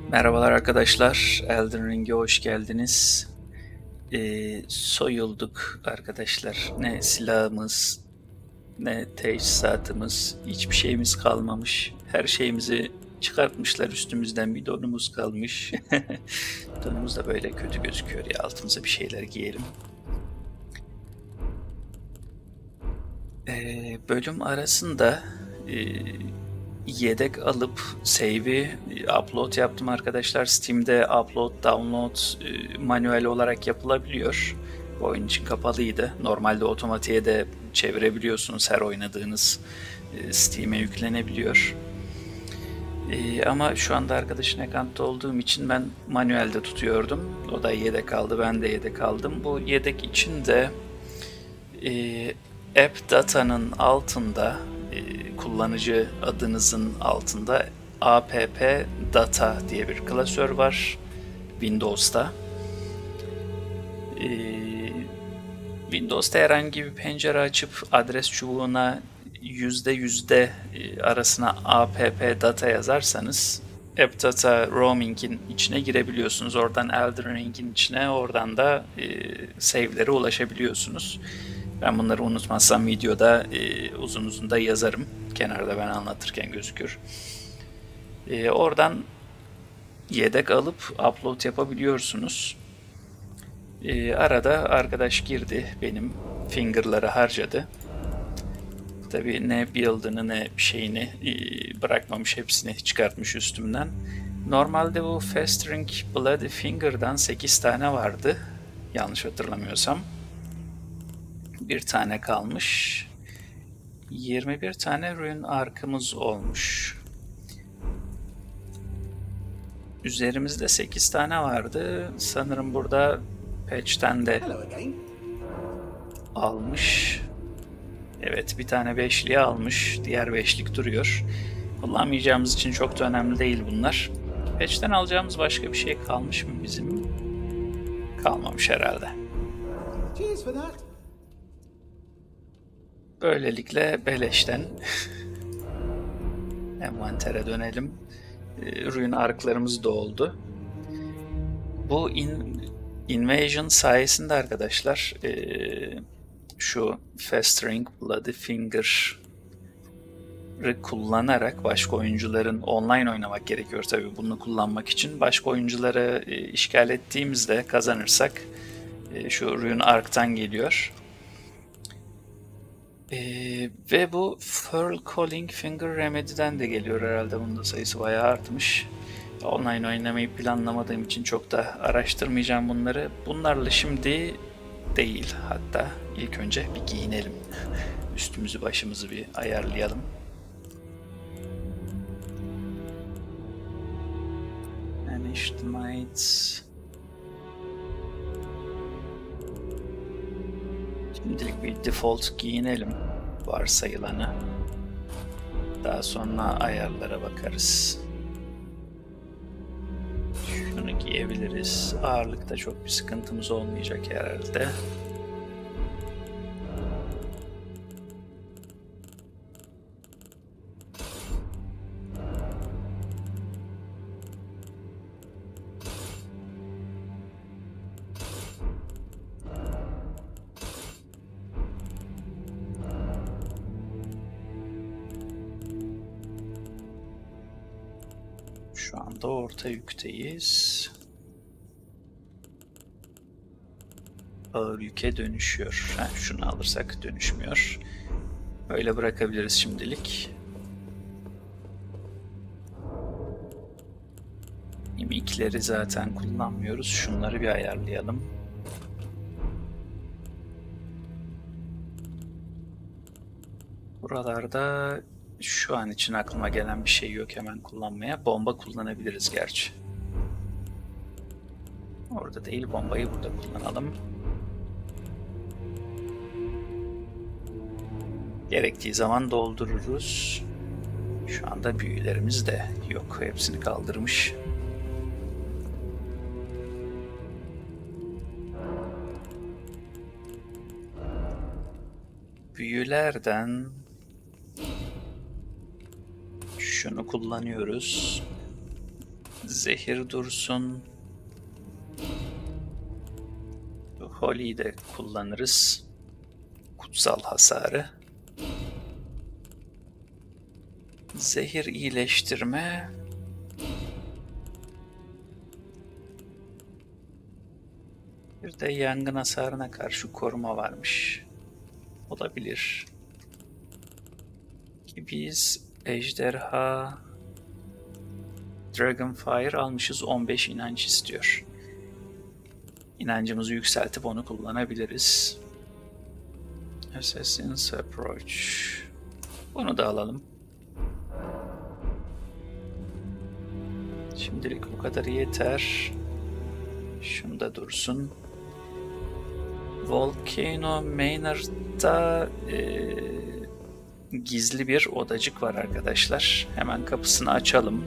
Merhabalar arkadaşlar, Elden Ring'e hoş geldiniz. Soyulduk arkadaşlar. Ne silahımız, ne teçhizatımız, hiçbir şeyimiz kalmamış. Her şeyimizi çıkartmışlar üstümüzden, bir donumuz kalmış. Donumuz da böyle kötü gözüküyor ya, altımıza bir şeyler giyelim. Bölüm arasında e, yedek alıp save'i upload yaptım arkadaşlar. Steam'de upload, download manuel olarak yapılabiliyor. Oyun için kapalıydı. Normalde otomatiğe de çevirebiliyorsunuz, her oynadığınız Steam'e yüklenebiliyor. Ama şu anda arkadaşın account'ta olduğum için ben manuelde tutuyordum. O da yedek aldı, ben de yedek aldım. Bu yedek için de e, app data'nın altında, kullanıcı adınızın altında app data diye bir klasör var Windows'ta. Windows'ta herhangi bir pencere açıp adres çubuğuna %% arasına app data yazarsanız app data roaming'in içine girebiliyorsunuz. Oradan Elden Ring'in içine, oradan da save'lere ulaşabiliyorsunuz. Ben bunları unutmazsam videoda uzun uzun da yazarım. Kenarda ben anlatırken gözükür. Oradan yedek alıp upload yapabiliyorsunuz. Arada arkadaş girdi, benim finger'ları harcadı. Tabii ne build'ını ne bir şeyini bırakmamış, hepsini çıkartmış üstümden. Normalde bu Festering Bloody Finger'dan 8 tane vardı, yanlış hatırlamıyorsam. Bir tane kalmış. 21 tane Rune Ark'ımız olmuş. Üzerimizde 8 tane vardı. Sanırım burada patch'ten de almış. Evet, bir tane beşliği almış. Diğer beşlik duruyor. Kullanmayacağımız için çok da önemli değil bunlar. Patch'ten alacağımız başka bir şey kalmış mı bizim? Kalmamış herhalde. Böylelikle beleşten envantere dönelim. Rune arklarımız doldu. Bu invasion sayesinde arkadaşlar şu Festering Bloody Finger'ı kullanarak başka oyuncuların, online oynamak gerekiyor tabii bunu kullanmak için. Başka oyuncuları işgal ettiğimizde, kazanırsak şu Rune Ark'tan geliyor. Ve bu Furl Calling Finger Remedy'den de geliyor herhalde. Bunun da sayısı bayağı artmış. Online oynamayı planlamadığım için çok da araştırmayacağım bunları. Bunlarla şimdi değil, hatta ilk önce bir giyinelim. Üstümüzü başımızı bir ayarlayalım. Vanished Might. Şimdilik bir default giyinelim varsayılanı. Daha sonra ayarlara bakarız. Şunu giyebiliriz. Ağırlıkta çok bir sıkıntımız olmayacak herhalde. Şu anda orta yükteyiz. Ağır yüke dönüşüyor. Şunu alırsak dönüşmüyor. Böyle bırakabiliriz şimdilik. Mimikleri zaten kullanmıyoruz. Şunları bir ayarlayalım. Buralarda şu an için aklıma gelen bir şey yok hemen kullanmaya. Bomba kullanabiliriz gerçi. Orada değil, bombayı burada kullanalım. Gerektiği zaman doldururuz. Şu anda büyülerimiz de yok. Hepsini kaldırmış. Büyülerden şunu kullanıyoruz. Zehir dursun. Holy'yi de kullanırız. Kutsal hasarı. Zehir iyileştirme. Bir de yangın hasarına karşı koruma varmış. Olabilir. Ki biz ejderha Dragonfire almışız. 15 inanç istiyor. İnancımızı yükseltip onu kullanabiliriz. Assassin's Approach. Bunu da alalım. Şimdilik bu kadar yeter. Şunu da dursun. Volcano Manor'da gizli bir odacık var arkadaşlar. Hemen kapısını açalım.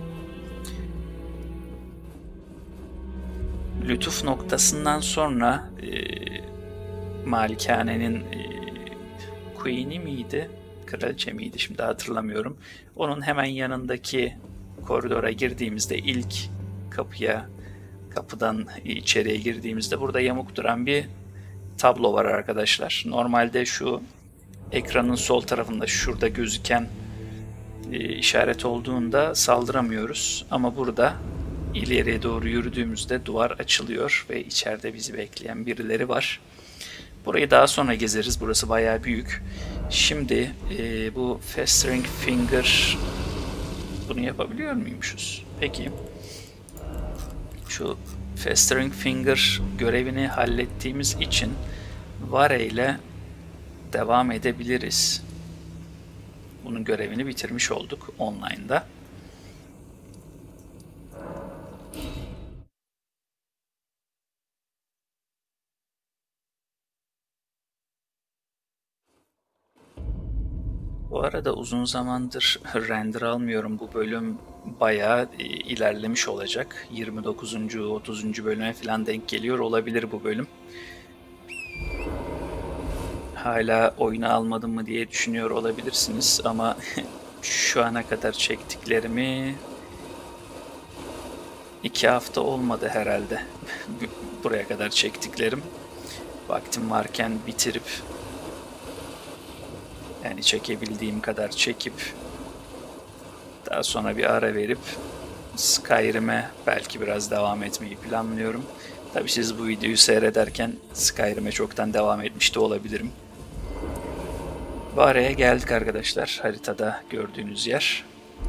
Lütuf noktasından sonra malikanenin Queen'i miydi? Kraliçe miydi? Şimdi hatırlamıyorum. Onun hemen yanındaki koridora girdiğimizde ilk kapıdan içeriye girdiğimizde burada yamuk duran bir tablo var arkadaşlar. Normalde şu ekranın sol tarafında şurada gözüken işaret olduğunda saldıramıyoruz. Ama burada ileriye doğru yürüdüğümüzde duvar açılıyor ve içeride bizi bekleyen birileri var. Burayı daha sonra gezeriz. Burası bayağı büyük. Şimdi bu Festering Finger, bunu yapabiliyor muymuşuz? Peki. Şu Festering Finger görevini hallettiğimiz için Vare ile devam edebiliriz. Bunun görevini bitirmiş olduk online'da. Bu arada uzun zamandır render almıyorum. Bu bölüm bayağı ilerlemiş olacak. 29. 30. bölüme falan denk geliyor olabilir bu bölüm. Hala oyunu almadım mı diye düşünüyor olabilirsiniz ama şu ana kadar çektiklerimi 2 hafta olmadı herhalde. Buraya kadar çektiklerim. Vaktim varken bitirip, yani çekebildiğim kadar çekip daha sonra bir ara verip Skyrim'e belki biraz devam etmeyi planlıyorum. Tabii siz bu videoyu seyrederken Skyrim'e çoktan devam etmiş de olabilirim. Bu araya geldik arkadaşlar. Haritada gördüğünüz yer.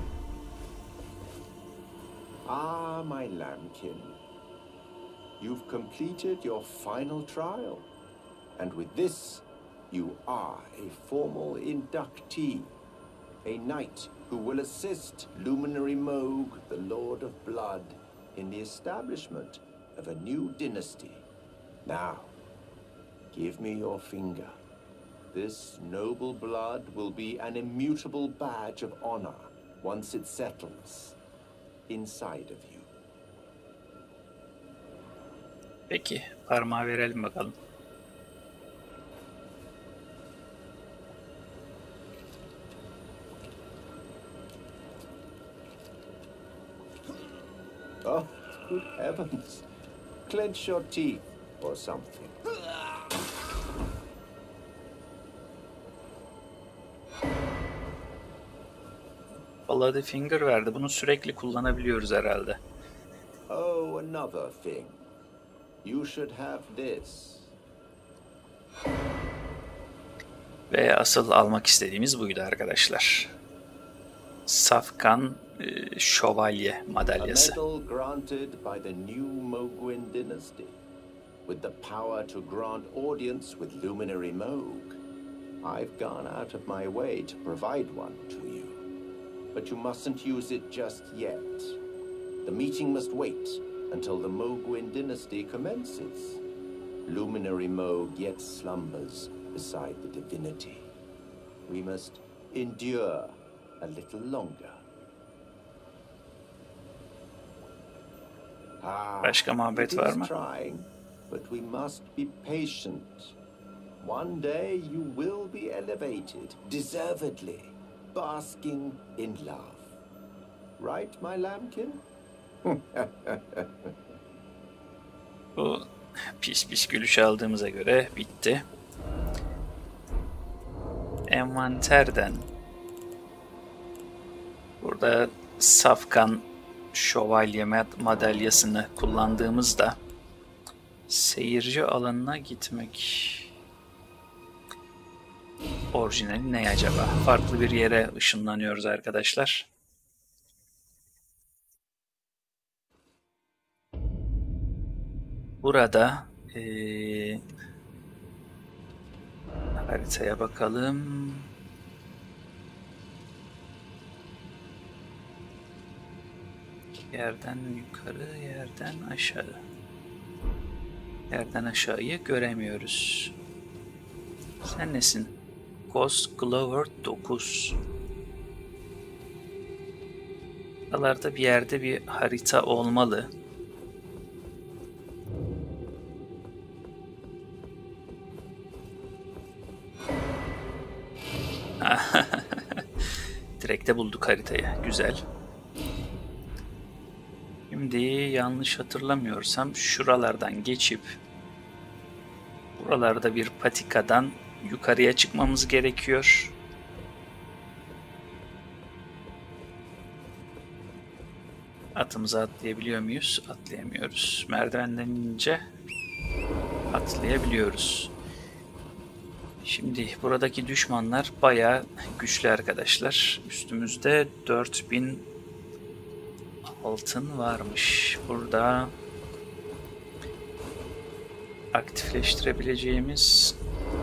Ah, my lambkin. You've completed your final trial. And with this, you are a formal inductee. A knight who will assist Luminary Moog, the Lord of Blood, in the establishment of a new dynasty. Now, give me your finger. This noble blood will be an immutable badge of honor once it settles inside of you. Peki, parmağı verelim bakalım. Oh, good heavens. Clench your teeth or something. Bloody Finger verdi. Bunu sürekli kullanabiliyoruz herhalde. Oh, another thing. You should have this. Ve asıl almak istediğimiz buydu arkadaşlar. Safkan Şövalye madalyası. A medal granted by the new Mohgwyn dynasty, with the power to grant audience with Luminary Moog. I've gone out of my way to provide one to you, but you mustn't use it just yet. The meeting must wait until the Mohgwyn dynasty commences. Luminary Moog yet slumbers beside the divinity. We must endure a little longer. Başka muhabbet var mı? Trying, but we must be patient. One day you will be elevated, deservedly, basking in love. Right, my lambkin? Bu pis pis gülüş aldığımıza göre bitti. Envanterden burada safkan şövalye madalyasını kullandığımızda seyirci alanına gitmek. Orijinali ne acaba? Farklı bir yere ışınlanıyoruz arkadaşlar. Burada haritaya bakalım. Yerden yukarı, yerden aşağı. Yerden aşağıyı göremiyoruz. Sen nesin? Ghost Glover 9. Buralarda bir yerde bir harita olmalı. Direkt de bulduk haritayı. Güzel. Şimdi yanlış hatırlamıyorsam şuralardan geçip buralarda bir patikadan yukarıya çıkmamız gerekiyor. Atımıza atlayabiliyor muyuz? Atlayamıyoruz. Merdivenden inince atlayabiliyoruz. Şimdi buradaki düşmanlar bayağı güçlü arkadaşlar. Üstümüzde 4000 altın varmış. Burada aktifleştirebileceğimiz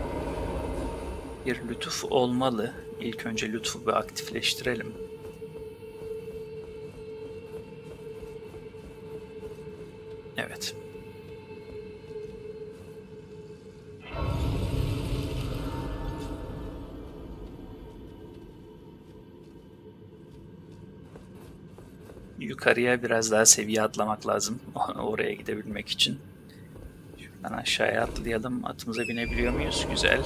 bir lütuf olmalı. İlk önce lütfu bir aktifleştirelim. Evet. Yukarıya biraz daha seviye atlamak lazım oraya gidebilmek için. Şuradan aşağıya atlayalım. Atımıza binebiliyor muyuz? Güzel.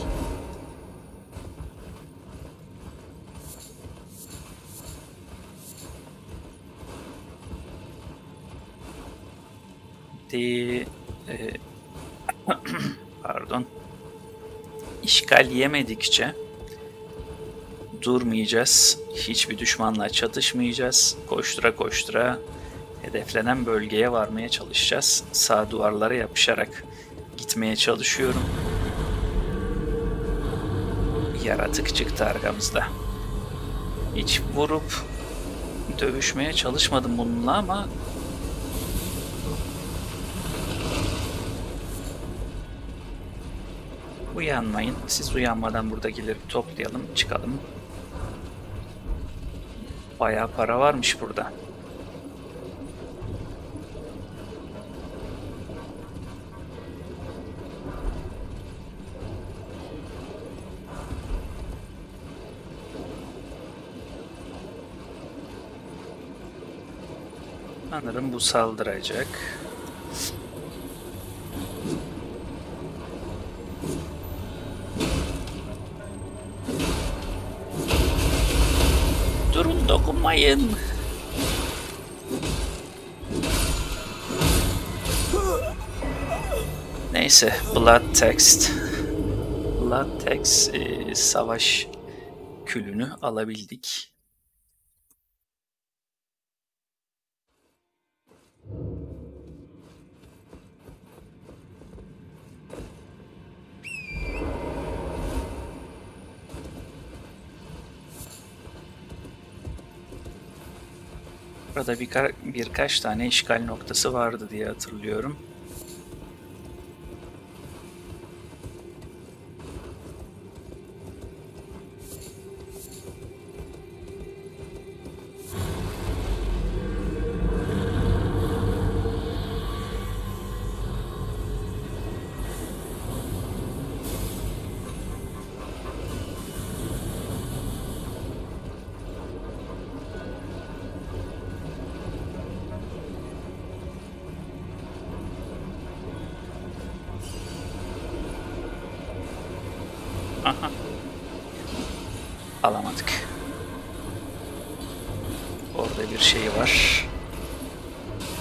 Pardon. İşgal yemedikçe durmayacağız. Hiçbir düşmanla çatışmayacağız. Koştura koştura hedeflenen bölgeye varmaya çalışacağız. Sağ duvarlara yapışarak gitmeye çalışıyorum. Yaratık çıktı arkamızda. Hiç vurup dövüşmeye çalışmadım bununla ama uyanmayın. Siz uyanmadan buradakileri toplayalım, çıkalım. Bayağı para varmış burada. Sanırım bu saldıracak. Durun, dokunmayın. Neyse, Blood Text. Blood Text savaş külünü alabildik. Burada birkaç tane işgal noktası vardı diye hatırlıyorum. Aha. Alamadık. Orada bir şey var.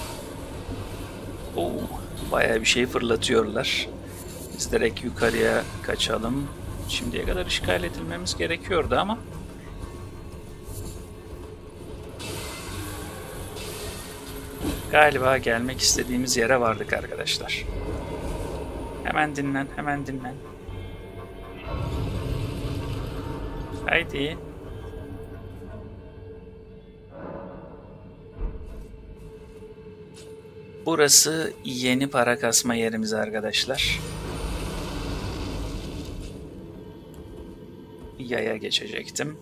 Oo, bayağı bir şey fırlatıyorlar. Biz direkt yukarıya kaçalım. Şimdiye kadar işgal edilmemiz gerekiyordu ama. Galiba gelmek istediğimiz yere vardık arkadaşlar. Hemen dinlen, hemen dinlen. Haydi. Burası yeni para kasma yerimiz arkadaşlar. Yaya geçecektim.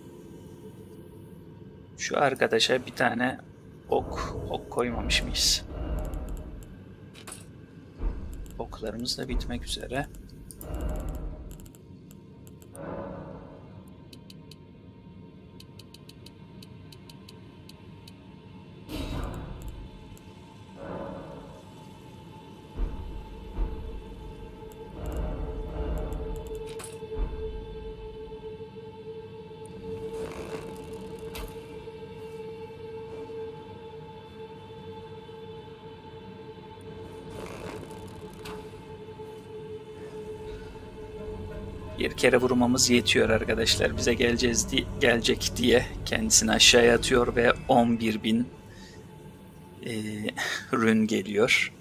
Şu arkadaşa bir tane ok koymamış mıyız? Oklarımız da bitmek üzere. Bir kere vurmamız yetiyor arkadaşlar. Bize gelecek diye kendisini aşağıya atıyor ve 11.000 rün geliyor.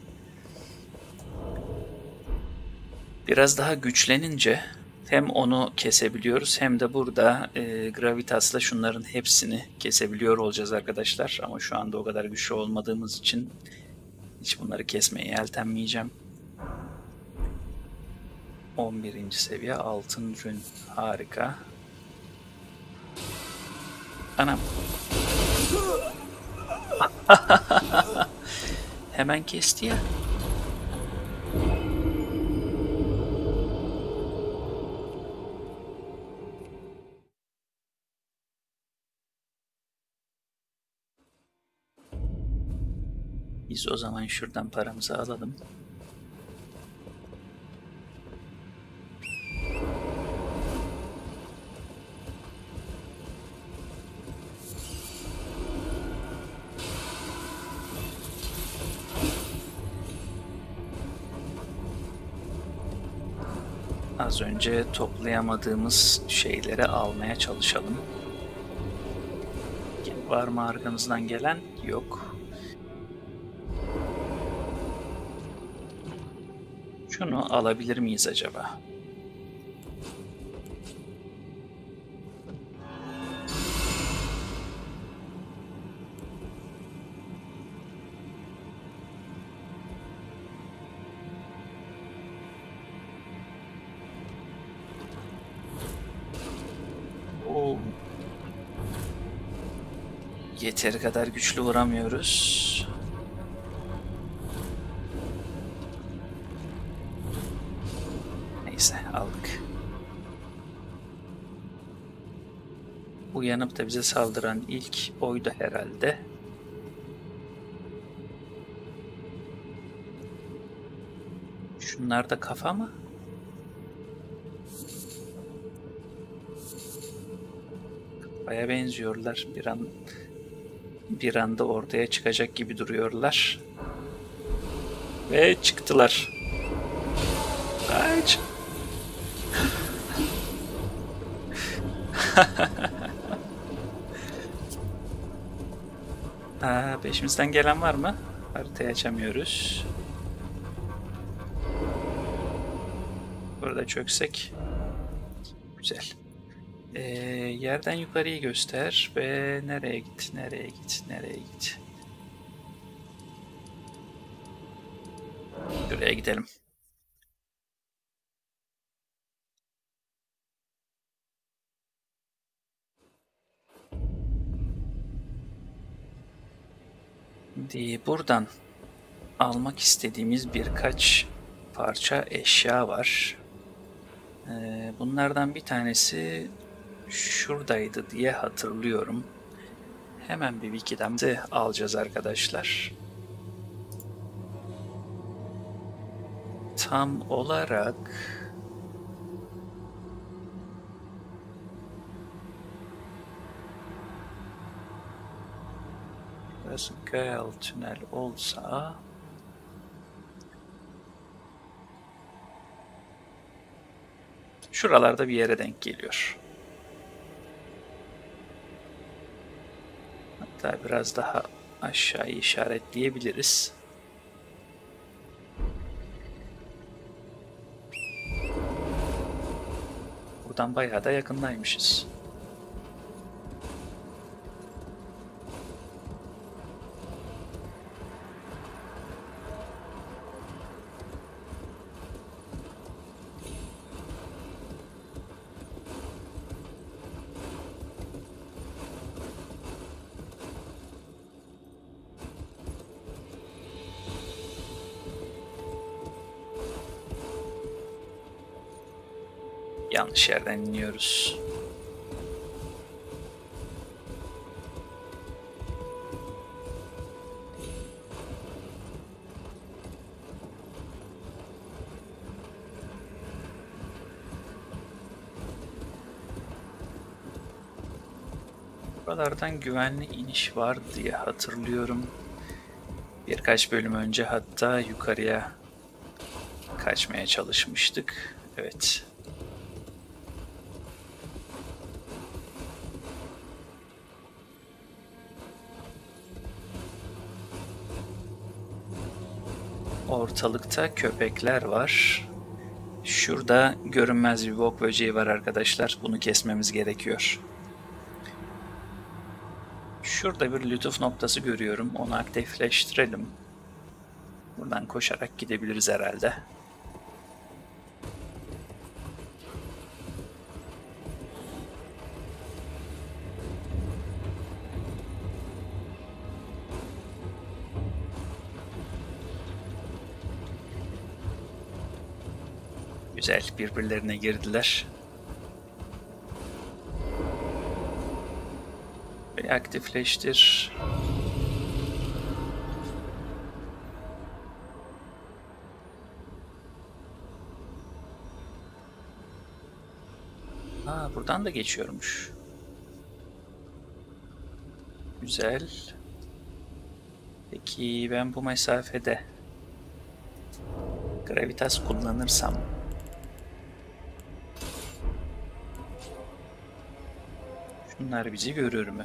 Biraz daha güçlenince hem onu kesebiliyoruz hem de burada Gravitas'la şunların hepsini kesebiliyor olacağız arkadaşlar. Ama şu anda o kadar güçlü olmadığımız için hiç bunları kesmeye yeltenmeyeceğim. 11. seviye altın rün. Harika. Anam. Hemen kesti ya. Biz o zaman şuradan paramızı alalım. Az önce toplayamadığımız şeyleri almaya çalışalım. Var mı arkamızdan gelen? Yok. Şunu alabilir miyiz acaba? Oo. Yeteri kadar güçlü vuramıyoruz. Neyse, aldık. Uyanıp da bize saldıran ilk oydu herhalde. Şunlar da kafa mı? Kafaya benziyorlar. Bir anda ortaya çıkacak gibi duruyorlar. Ve çıktılar. Kaç. Peşimizden gelen var mı? Haritayı açamıyoruz. Burada çöksek. Güzel. Yerden yukarıyı göster ve nereye git, nereye git, nereye git. Şuraya gidelim. Şimdi buradan almak istediğimiz birkaç parça eşya var. Bunlardan bir tanesi şuradaydı diye hatırlıyorum. Hemen bir wiki'den alacağız arkadaşlar. Tam olarak burası Gael tünel olsa Şuralarda bir yere denk geliyor. Hatta biraz daha aşağıyı işaretleyebiliriz. Buradan bayağı da yakındaymışız. Yanlış yerden iniyoruz. Buralardan güvenli iniş var diye hatırlıyorum. Birkaç bölüm önce hatta yukarıya kaçmaya çalışmıştık. Evet. Ortalıkta köpekler var. Şurada görünmez bir bok böceği var arkadaşlar. Bunu kesmemiz gerekiyor. Şurada bir lütuf noktası görüyorum. Onu aktifleştirelim. Buradan koşarak gidebiliriz herhalde. Güzel, birbirlerine girdiler. Ve aktifleştir. Aa, buradan da geçiyormuş. Güzel. Peki ben bu mesafede gravitas kullanırsam şunlar bizi görür mü?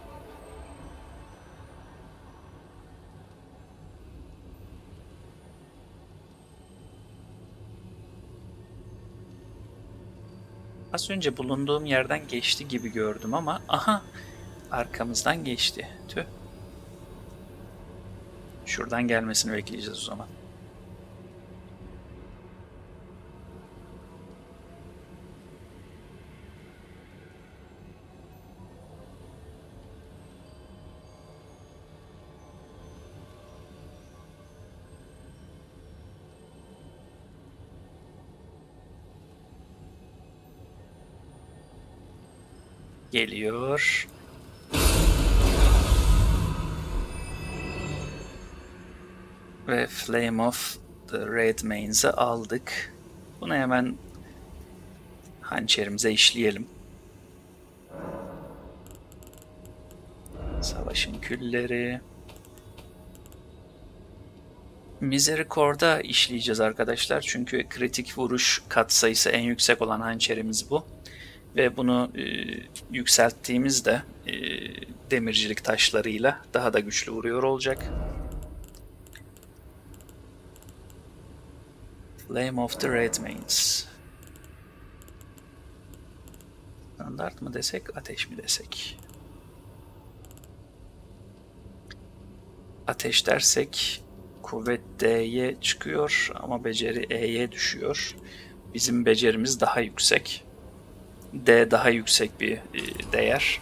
Az önce bulunduğum yerden geçti gibi gördüm ama aha, arkamızdan geçti. Tüh. Şuradan gelmesini bekleyeceğiz o zaman. Geliyor. Ve Flame of the Red Mains'i aldık. Bunu hemen hançerimize işleyelim. Savaşın külleri. Misericord'a işleyeceğiz arkadaşlar. Çünkü kritik vuruş katsayısı en yüksek olan hançerimiz bu. Ve bunu yükselttiğimizde demircilik taşlarıyla daha da güçlü vuruyor olacak. Flame of the Red Mains. Standart mı desek, ateş mi desek? Ateş dersek kuvvet D'ye çıkıyor ama beceri E'ye düşüyor. Bizim becerimiz daha yüksek. D daha yüksek bir değer.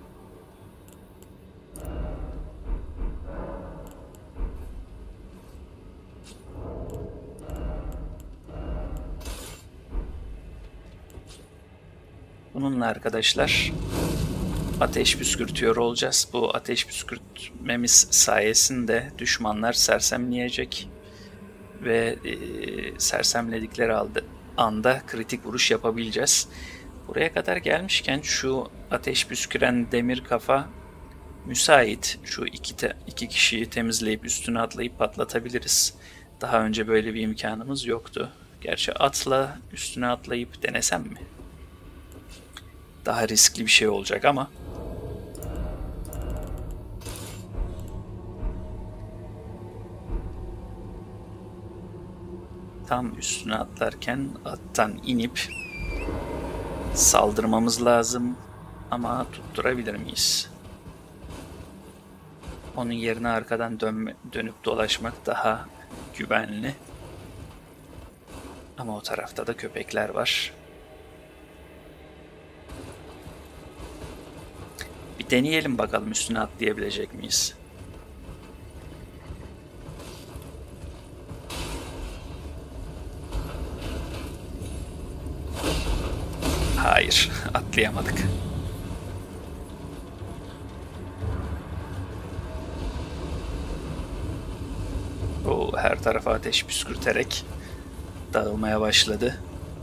Bununla arkadaşlar ateş püskürtüyor olacağız. Bu ateş püskürtmemiz sayesinde düşmanlar sersemleyecek ve sersemledikleri anda kritik vuruş yapabileceğiz. Buraya kadar gelmişken şu ateş püsküren demir kafa müsait. Şu iki kişiyi temizleyip üstüne atlayıp patlatabiliriz. Daha önce böyle bir imkanımız yoktu. Gerçi atla üstüne atlayıp denesem mi? Daha riskli bir şey olacak ama. Tam üstüne atlarken attan inip saldırmamız lazım. Ama tutturabilir miyiz? Onun yerine arkadan dönüp dolaşmak daha güvenli. Ama o tarafta da köpekler var. Bir deneyelim bakalım üstüne atlayabilecek miyiz? Hayır, atlayamadık. O her tarafa ateş püskürterek dağılmaya başladı.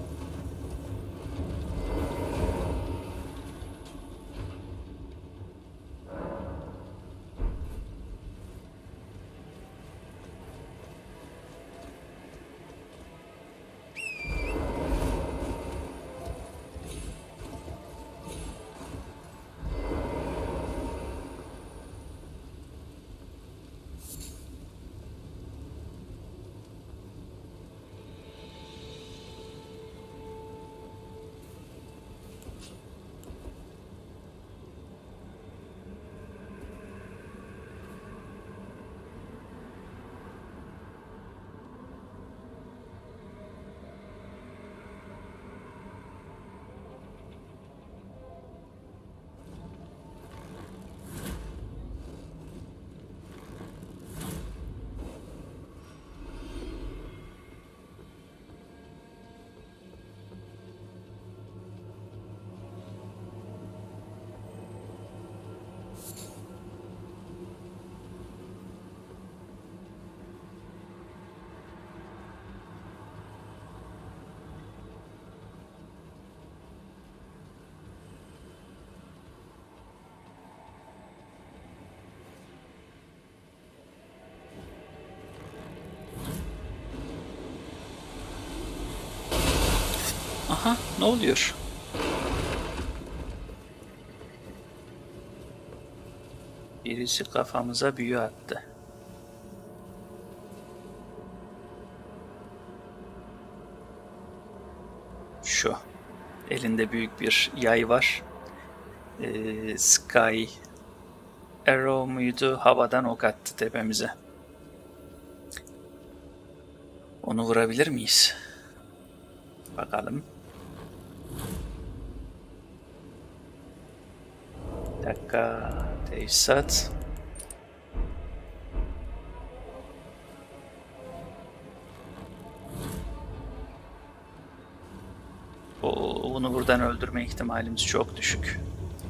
Aha, ne oluyor? Birisi kafamıza büyü attı. Şu. Elinde büyük bir yay var. Sky Arrow muydu? Havadan ok attı tepemize. Onu vurabilir miyiz? Bakalım. Bir dakika. Tesisat. Onu buradan öldürme ihtimalimiz çok düşük.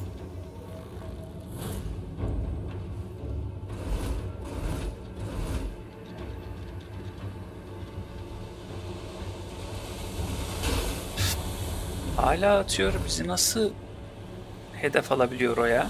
Hala atıyor. Bizi nasıl hedef alabiliyor o ya?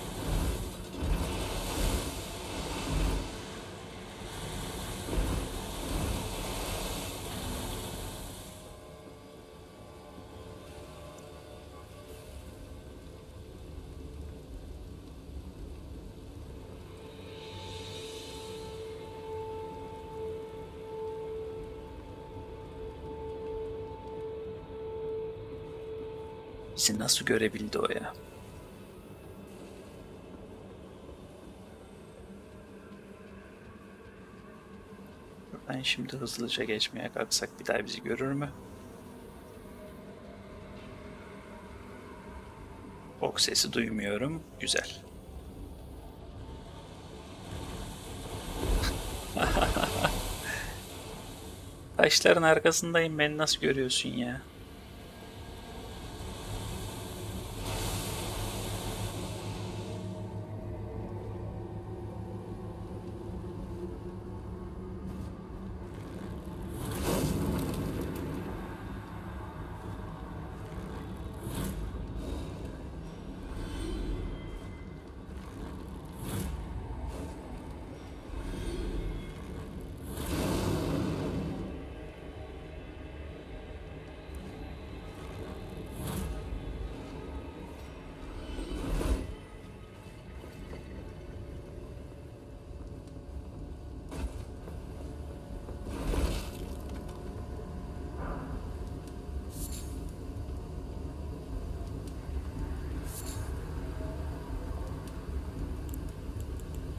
Bizi nasıl görebildi o ya? Ben şimdi hızlıca geçmeye kalksak bir daha bizi görür mü? Ok sesi duymuyorum. Güzel. Taşların arkasındayım. Beni nasıl görüyorsun ya?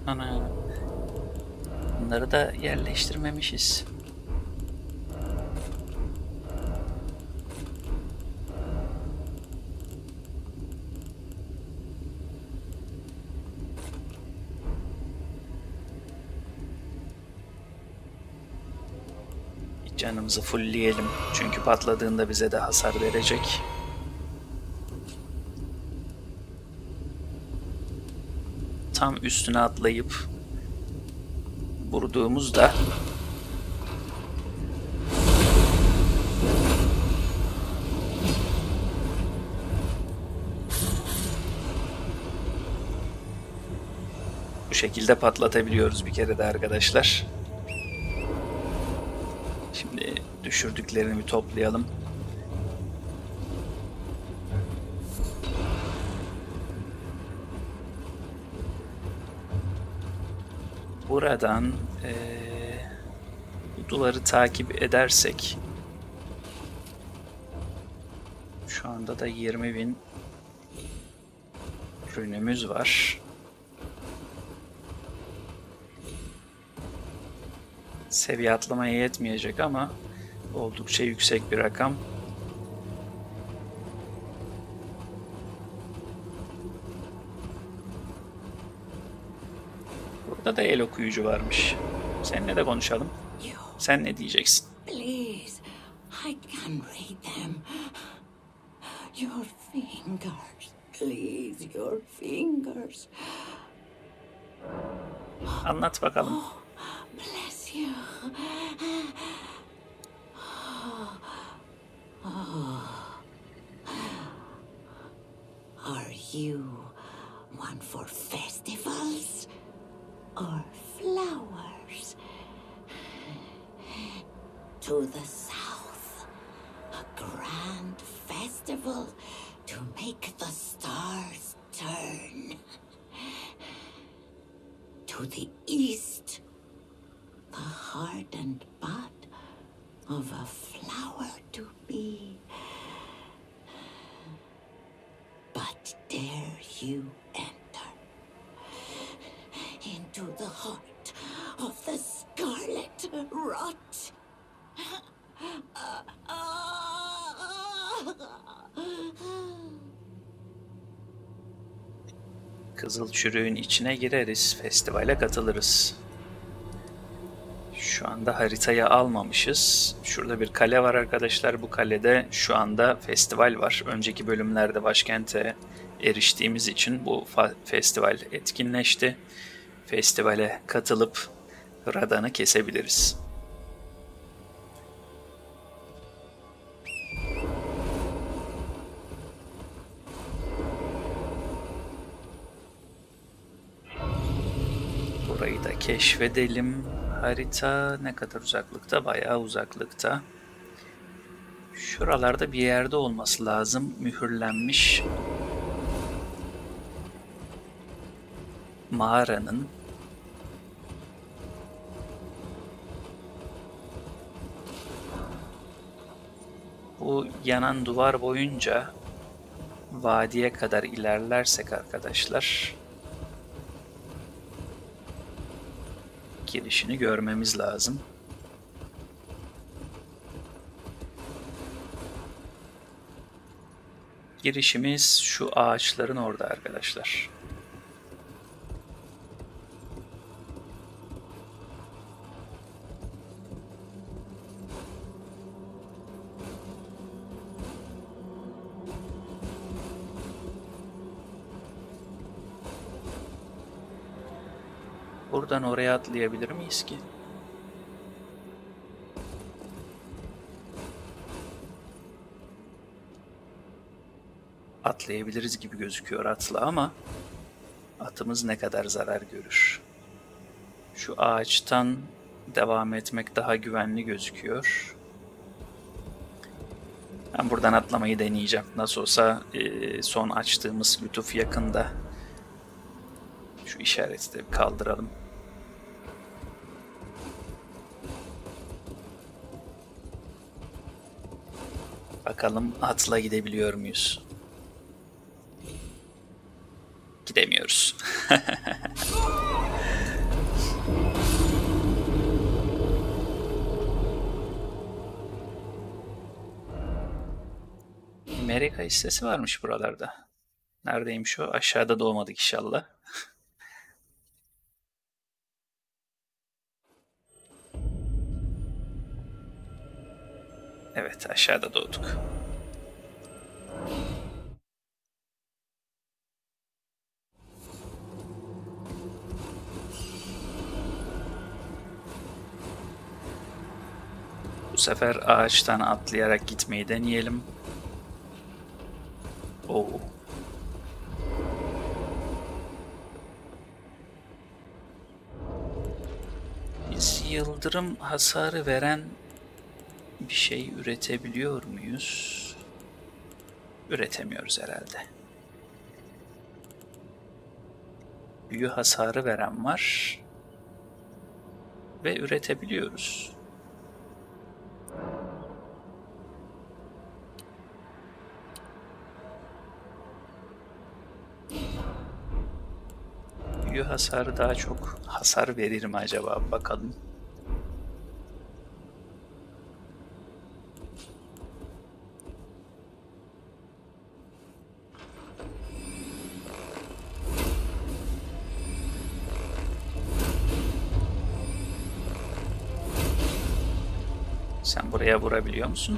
Ana. Bunları da yerleştirmemişiz. Canımızı fullleyelim. Çünkü patladığında bize de hasar verecek. Tam üstüne atlayıp vurduğumuzda bu şekilde patlatabiliyoruz bir kere de arkadaşlar. Şimdi düşürdüklerini bir toplayalım. Buradan bu duvarı takip edersek şu anda da 20.000 rünümüz var. Seviye atlamaya yetmeyecek ama oldukça yüksek bir rakam. Burada da el okuyucu varmış. Seninle de konuşalım. Sen ne diyeceksin? Please, I can read them. Your fingers, please, your fingers. Anlat bakalım. Oh, bless you. Are you one for festivals or flowers? To the south, a grand festival to make the stars turn. To the east, the hardened bud of a flower to be. But dare you enter into the heart of the scarlet rot? Kızıl çürüğün içine gireriz, festivale katılırız. Şu anda haritayı almamışız. Şurada bir kale var arkadaşlar. Bu kalede şu anda festival var. Önceki bölümlerde başkente eriştiğimiz için bu festival etkinleşti. Festivale katılıp Radahn'ı kesebiliriz. Burayı da keşfedelim. Harita ne kadar uzaklıkta? Bayağı uzaklıkta. Şuralarda bir yerde olması lazım. Mühürlenmiş mağaranın. Bu yanan duvar boyunca vadiye kadar ilerlersek arkadaşlar girişini görmemiz lazım. Girişimiz şu ağaçların orada arkadaşlar. Buradan oraya atlayabilir miyiz ki? Atlayabiliriz gibi gözüküyor atla ama atımız ne kadar zarar görür? Şu ağaçtan devam etmek daha güvenli gözüküyor. Ben buradan atlamayı deneyeceğim. Nasıl olsa son açtığımız lütuf yakında. Şu işareti de kaldıralım. Bakalım atla gidebiliyor muyuz? Gidemiyoruz. Amerika hissesi varmış buralarda. Neredeymiş o? Aşağıda doğmadık inşallah. Evet, aşağıda doğduk. Bu sefer ağaçtan atlayarak gitmeyi deneyelim. Oo. Biz yıldırım hasarı veren bir şey üretebiliyor muyuz? Üretemiyoruz herhalde. Büyü hasarı veren var. Ve üretebiliyoruz. Büyü hasarı daha çok hasar verir mi acaba? Bakalım. Sen buraya vurabiliyor musun?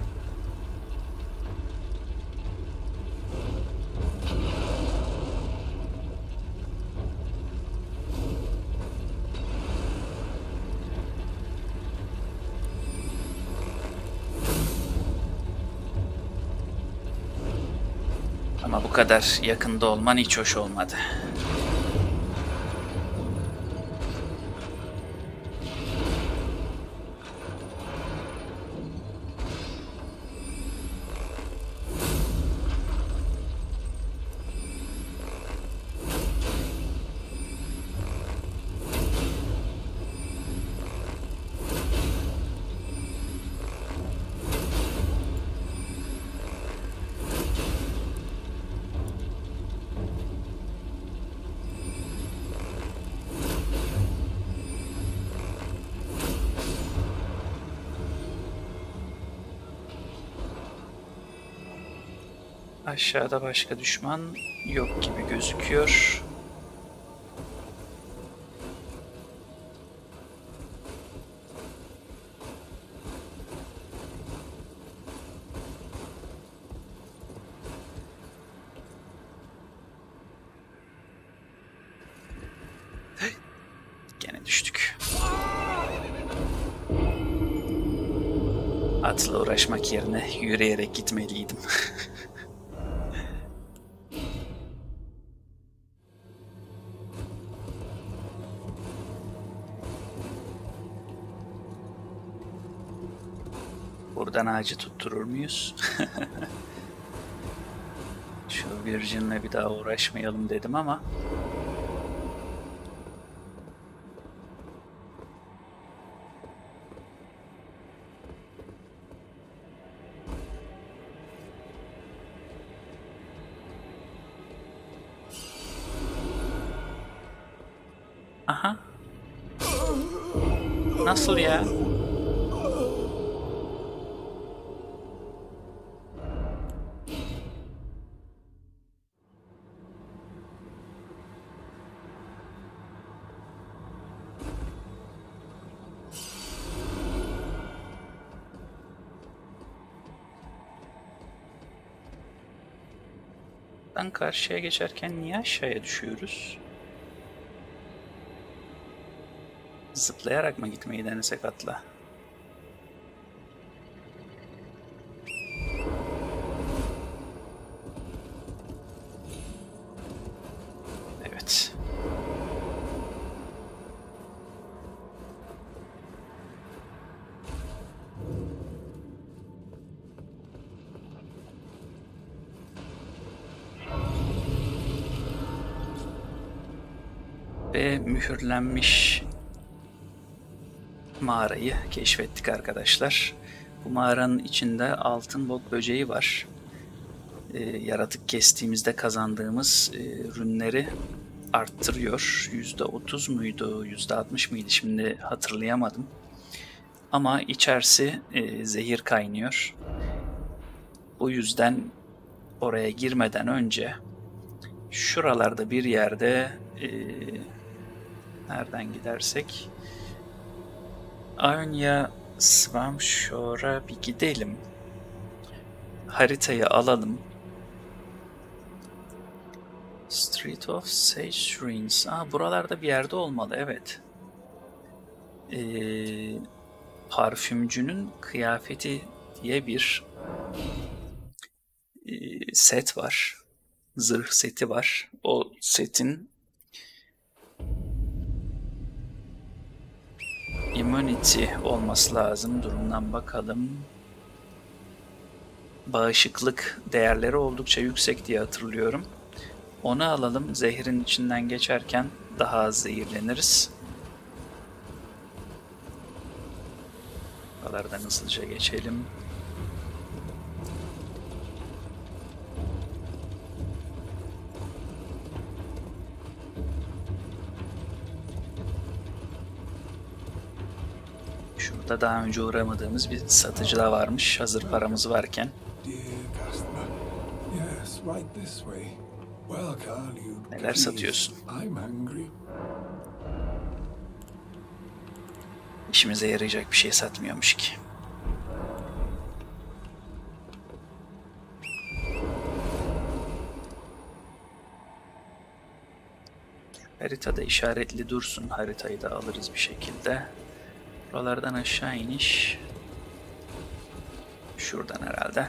Ama bu kadar yakında olman hiç hoş olmadı. Aşağıda başka düşman yok gibi gözüküyor. Gene düştük. Atla uğraşmak yerine yürüyerek gitmeliydim. Buradan ağacı tutturur muyuz? Şu Virgin'le bir daha uğraşmayalım dedim ama. Aha. Nasıl ya? Ben karşıya geçerken niye aşağıya düşüyoruz? Zıplayarak mı gitmeyi denesek atla? Evet. Ve mühürlenmiş mağarayı keşfettik arkadaşlar. Bu mağaranın içinde altın bok böceği var. Yaratık kestiğimizde kazandığımız rünleri arttırıyor. %30 muydu, %60 mıydı şimdi hatırlayamadım. Ama içerisi zehir kaynıyor. Bu yüzden oraya girmeden önce şuralarda bir yerde nereden gidersek Ionia Swamp Shore'a bir gidelim. Haritayı alalım. Street of Sage Ruins. Buralarda bir yerde olmalı, evet. Parfümcünün kıyafeti diye bir set var. Zırh seti var. O setin immunity olması lazım. Durumdan bakalım. Bağışıklık değerleri oldukça yüksek diye hatırlıyorum. Onu alalım. Zehrin içinden geçerken daha az zehirleniriz. Buralardan hızlıca geçelim. Şurada daha önce uğramadığımız bir satıcı da varmış. Hazır paramız varken. Neler satıyorsun? İşimize yarayacak bir şey satmıyormuş ki. Haritada işaretli dursun. Haritayı da alırız bir şekilde. Buralardan aşağı iniş. Şuradan herhalde.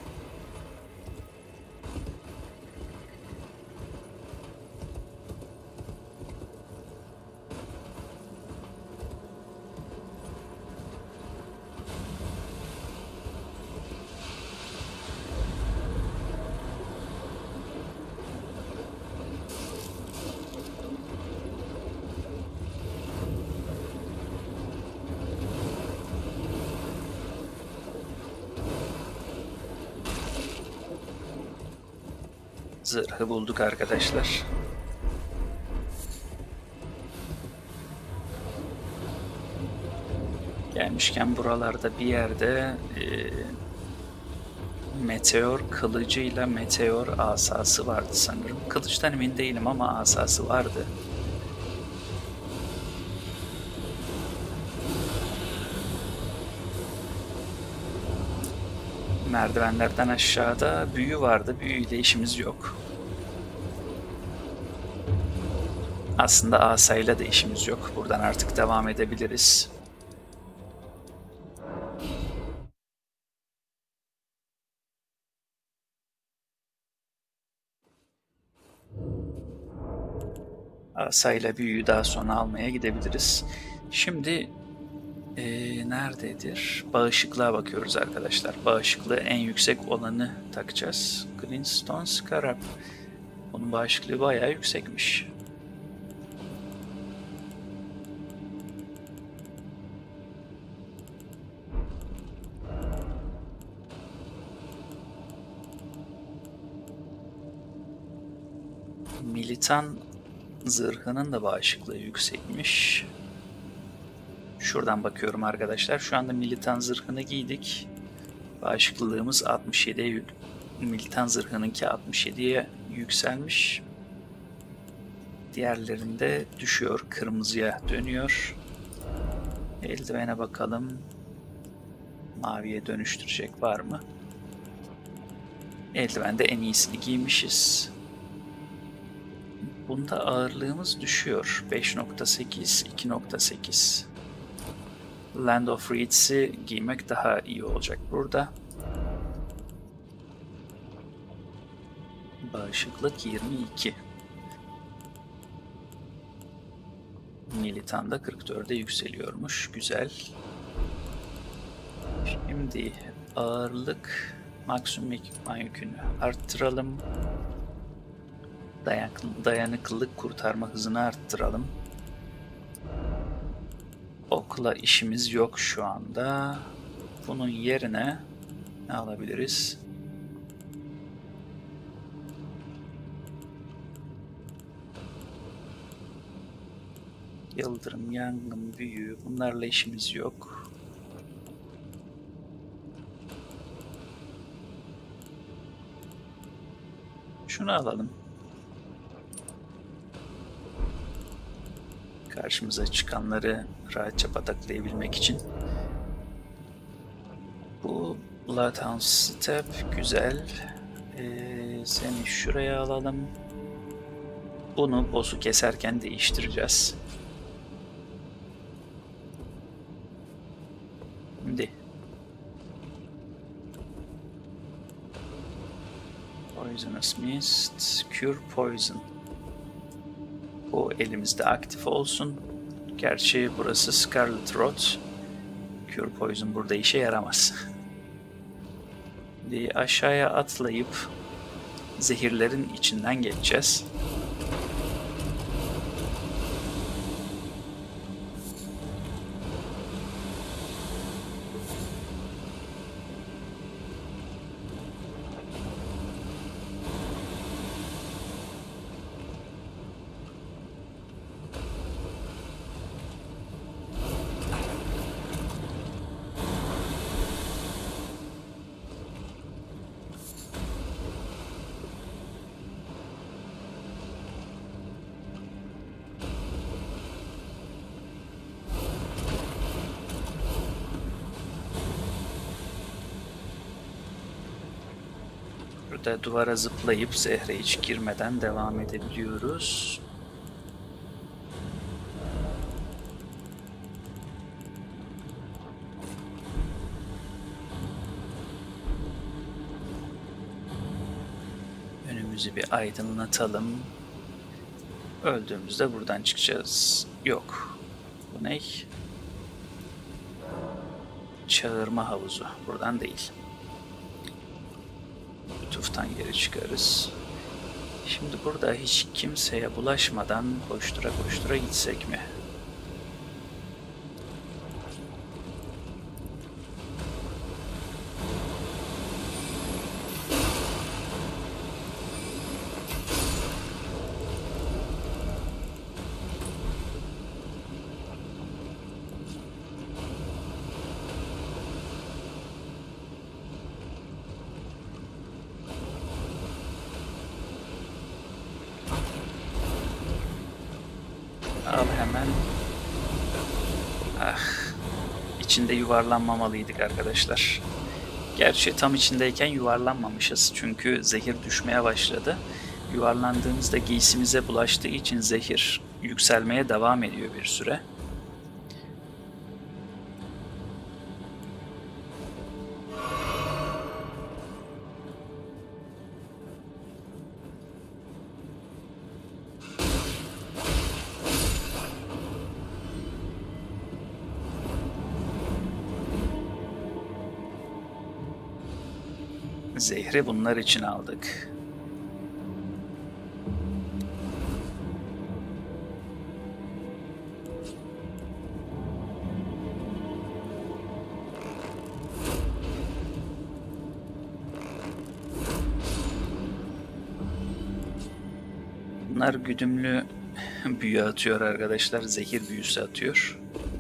Zırhı bulduk arkadaşlar. Gelmişken buralarda bir yerde meteor kılıcıyla meteor asası vardı sanırım. Kılıçtan emin değilim ama asası vardı. Merdivenlerden aşağıda büyü vardı. Büyüyle işimiz yok. Aslında asayla da işimiz yok. Buradan artık devam edebiliriz. Asayla büyüyü daha sonra almaya gidebiliriz. Şimdi nerededir? Bağışıklığa bakıyoruz arkadaşlar. Bağışıklığı en yüksek olanı takacağız. Greenstone Scarab. Bunun bağışıklığı bayağı yüksekmiş. Militan zırhının da bağışıklığı yüksekmiş. Şuradan bakıyorum arkadaşlar. Şu anda militan zırhını giydik. Bağışıklılığımız 67'ye militan zırhınınki 67'ye yükselmiş. Diğerlerinde düşüyor. Kırmızıya dönüyor. Eldivene bakalım. Maviye dönüştürecek var mı? Eldivende en iyisini giymişiz. Bunda ağırlığımız düşüyor. 5.8, 2.8. Land of Reeds'i giymek daha iyi olacak burada. Bağışıklık 22. Militan da 44'e yükseliyormuş. Güzel. Şimdi ağırlık maksimum ekipman yükünü arttıralım. Dayanıklılık kurtarma hızını arttıralım. Okla işimiz yok şu anda. Bunun yerine ne alabiliriz? Yıldırım, yangın, büyü. Bunlarla işimiz yok. Şunu alalım. Karşımıza çıkanları rahatça pataklayabilmek için. Bu Bloodhound Step güzel. Seni şuraya alalım. Bunu boss'u keserken değiştireceğiz. Şimdi Poisonous Mist, Cure Poison. Bu elimizde aktif olsun. Gerçi burası Scarlet Rot. Cure Poison burada işe yaramaz. Şimdi aşağıya atlayıp zehirlerin içinden geçeceğiz. Burada duvara zıplayıp zehre hiç girmeden devam edebiliyoruz. Önümüzü bir aydınlatalım. Öldüğümüzde buradan çıkacağız. Yok. Bu ne? Çağırma havuzu. Buradan değil. Lütuftan geri çıkarız. Şimdi burada hiç kimseye bulaşmadan koştura koştura gitsek mi? Al hemen. Ah. İçinde yuvarlanmamalıydık arkadaşlar. Gerçi tam içindeyken yuvarlanmamışız. Çünkü zehir düşmeye başladı. Yuvarlandığımızda giysimize bulaştığı için zehir yükselmeye devam ediyor bir süre. Zehri bunlar için aldık. Bunlar güdümlü büyü atıyor arkadaşlar. Zehir büyüsü atıyor.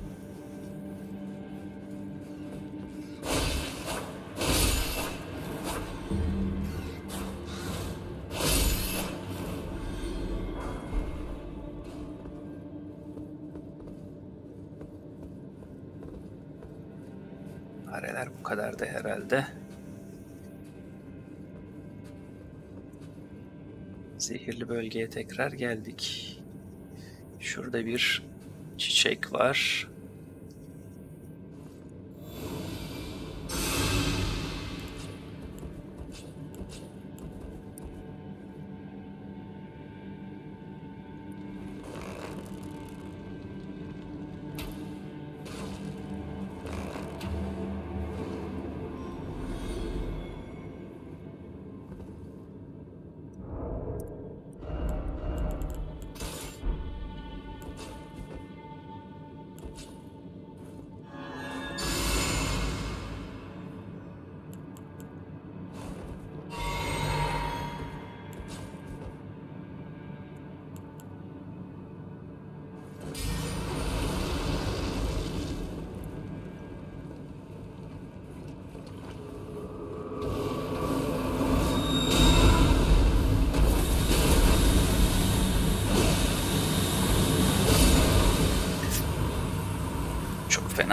Fareler bu kadar da herhalde. Zehirli bölgeye tekrar geldik. Şurada bir çiçek var.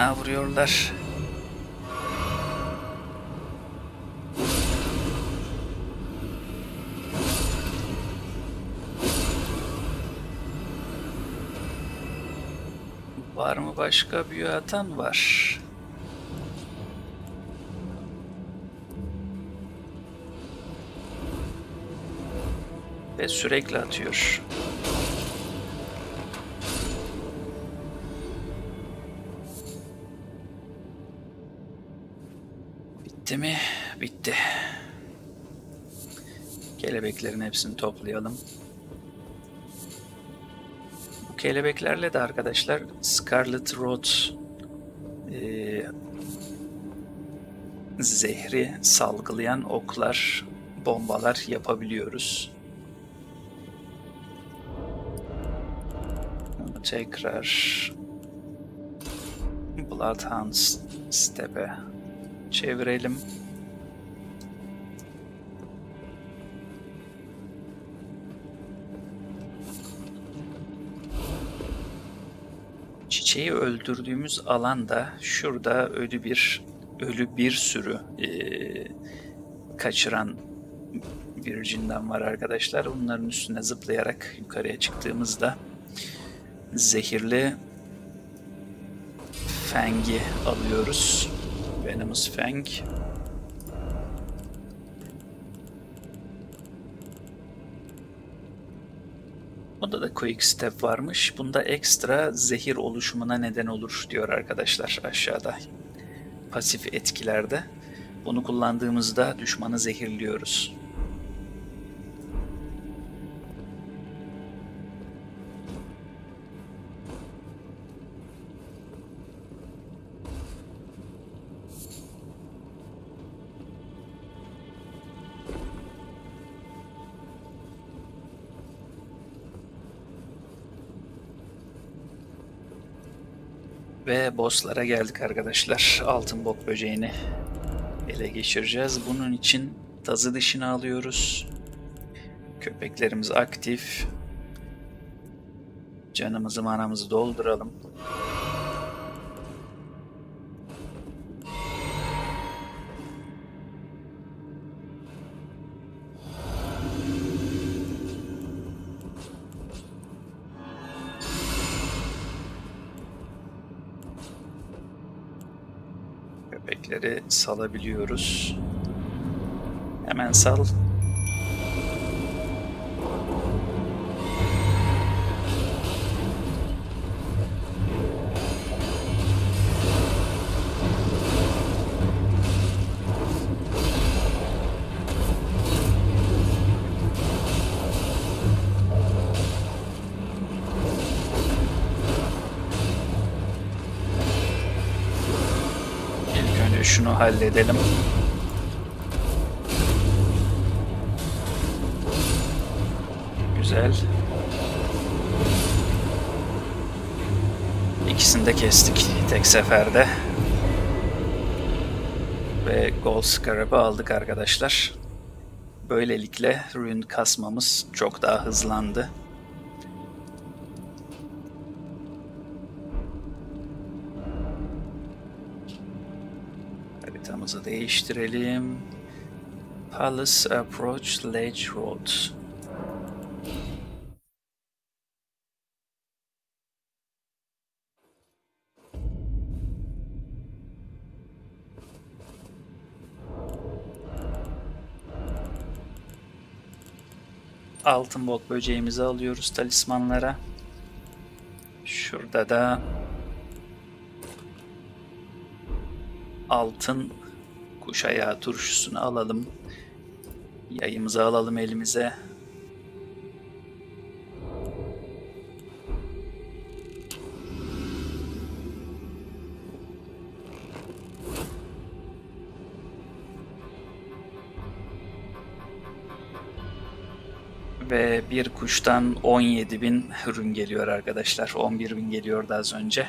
fena vuruyorlar. Var mı başka büyü atan? Var. Ve sürekli atıyor. Bitti mi? Bitti. Kelebeklerin hepsini toplayalım. Bu kelebeklerle de arkadaşlar Scarlet Rot zehri salgılayan oklar, bombalar yapabiliyoruz. Bunu tekrar Bloodhound Step'e çevirelim. Çiçeği öldürdüğümüz alanda şurada ölü bir sürü kaçıran bir cinden var arkadaşlar. Onların üstüne zıplayarak yukarıya çıktığımızda zehirli Fang'i alıyoruz. Venomous Fang. Bunda da Quick Step varmış. Bunda ekstra zehir oluşumuna neden olur diyor arkadaşlar aşağıda. Pasif etkilerde. Bunu kullandığımızda düşmanı zehirliyoruz. Ve bosslara geldik arkadaşlar. Altın bok böceğini ele geçireceğiz. Bunun için tazı dişini alıyoruz. Köpeklerimiz aktif. Canımızı manamızı dolduralım. Köpekleri salabiliyoruz. Hemen sal. Şunu halledelim. Güzel. İkisini de kestik tek seferde. Ve Gold Scarab'ı aldık arkadaşlar. Böylelikle rune kasmamız çok daha hızlandı. Haritamızı değiştirelim. Palace Approach Ledge Road. Altın bok böceğimizi alıyoruz talismanlara. Şurada da altın kuş ayağı turşusunu alalım. Yayımızı alalım elimize. Ve bir kuştan 17.000 ürün geliyor arkadaşlar. 11.000 geliyordu az önce.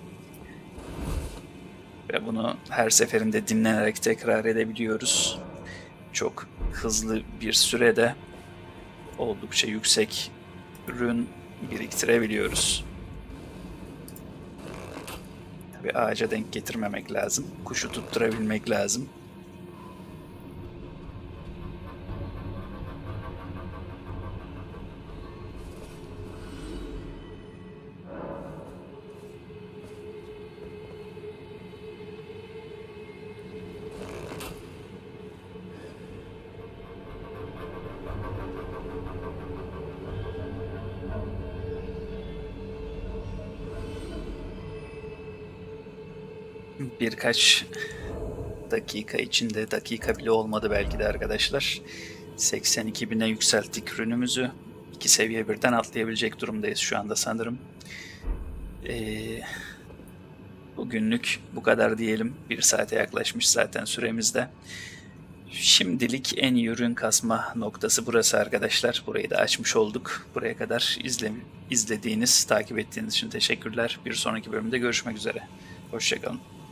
Ve bunu her seferinde dinlenerek tekrar edebiliyoruz. Çok hızlı bir sürede oldukça yüksek ürün biriktirebiliyoruz. Bir ağaca denk getirmemek lazım. Kuşu tutturabilmek lazım. Birkaç dakika içinde, dakika bile olmadı belki de arkadaşlar, 82.000'e yükselttik ürünümüzü. 2 seviye birden atlayabilecek durumdayız şu anda sanırım. Bugünlük bu kadar diyelim. 1 saate yaklaşmış zaten süremizde. Şimdilik en iyi ürün kasma noktası burası arkadaşlar. Burayı da açmış olduk. Buraya kadar izlediğiniz, takip ettiğiniz için teşekkürler. Bir sonraki bölümde görüşmek üzere. Hoşça kalın.